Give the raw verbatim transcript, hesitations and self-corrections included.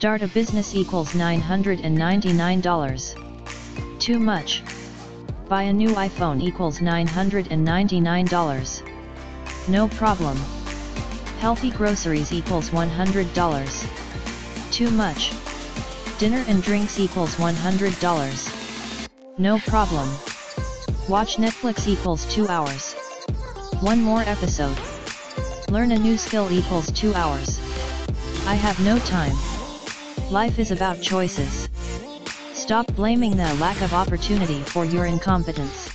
Start a business equals nine hundred ninety-nine dollars. Too much. Buy a new iPhone equals nine hundred ninety-nine dollars. No problem. Healthy groceries equals one hundred dollars. Too much. Dinner and drinks equals one hundred dollars. No problem. Watch Netflix equals two hours. One more episode. Learn a new skill equals two hours. I have no time. Life is about choices. Stop blaming the lack of opportunity for your incompetence.